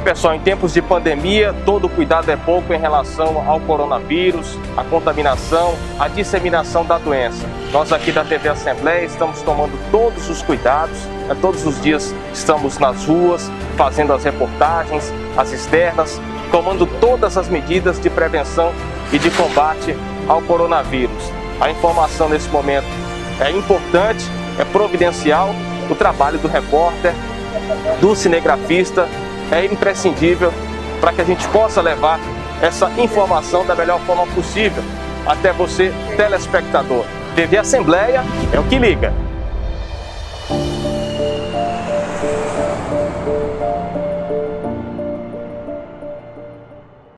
pessoal, em tempos de pandemia, todo cuidado é pouco em relação ao coronavírus, à contaminação, à disseminação da doença. Nós aqui da TV Assembleia estamos tomando todos os cuidados, todos os dias estamos nas ruas, fazendo as reportagens, as externas, tomando todas as medidas de prevenção e de combate ao coronavírus. A informação nesse momento é importante, é providencial, o trabalho do repórter, do cinegrafista, é imprescindível para que a gente possa levar essa informação da melhor forma possível até você, telespectador. TV Assembleia é o que liga.